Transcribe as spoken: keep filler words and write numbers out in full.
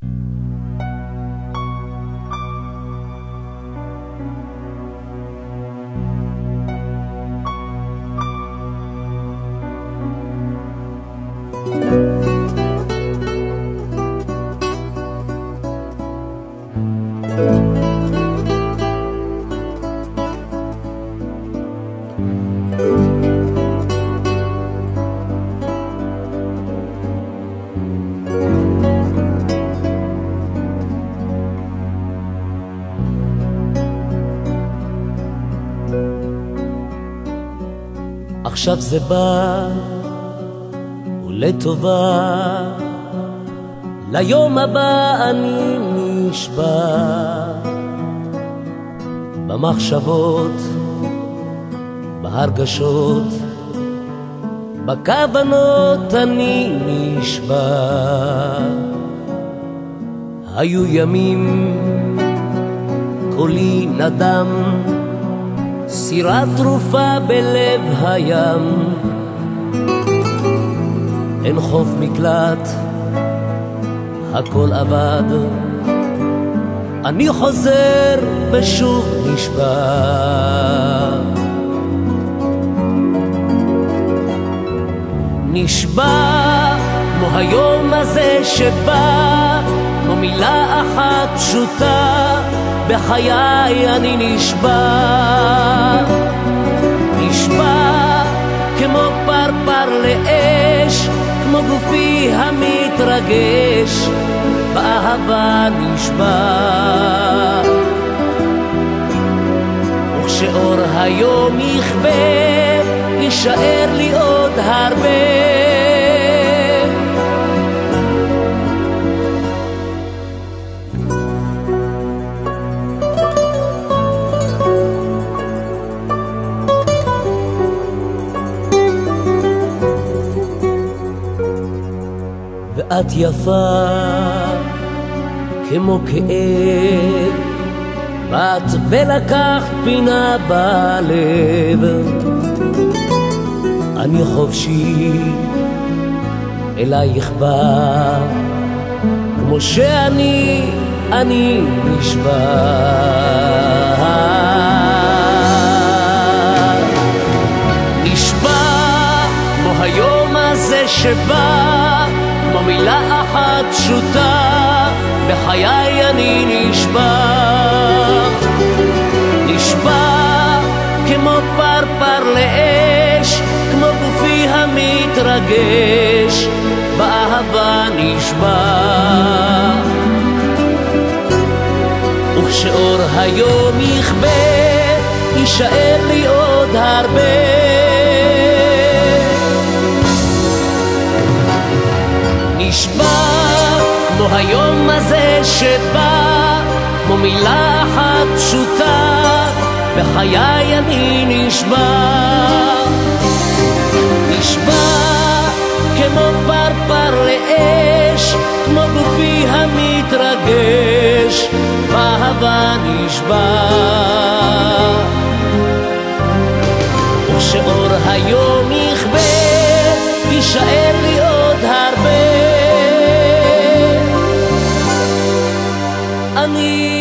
עכשיו זה בא ולטובה, ליום הבא אני נשבע, במחשבות, בהרגשות, בכוונות אני נשבע. היו ימים קולי נדם, סירה תרופה בלב הים, אין חוף מקלט, הכל עבד, אני חוזר ושוב נשבע. נשבע כמו היום הזה שבא, כמו מילה אחת פשוטה, בחיי אני נשבע. נשבע כמו פרפר לאש, כמו גופי המתרגש, באהבה נשבע. וכשאור היום יכבה, יישאר לי עוד הרבה. ואת יפה כמו כאב, באת ולקחת פינה בלב. אני חופשי אלייך בא, כמו שאני, אני נשבע. נשבע כמו היום הזה שבא, כמו מילה אחת פשוטה, בחיי אני נשבע. נשבע כמו פרפר לאש, כמו גופי המתרגש, באהבה נשבע. וכשאור היום יכבה, יישאר לי עוד הרבה. נשבע כמו היום הזה שבא, כמו מילה אחת פשוטה, בחיי אני נשבע. נשבע כמו פרפר לאש, כמו גופי המתרגש, באהבה נשבע. וכשאור היום יכבה, יישאר לי עוד הרבה. אני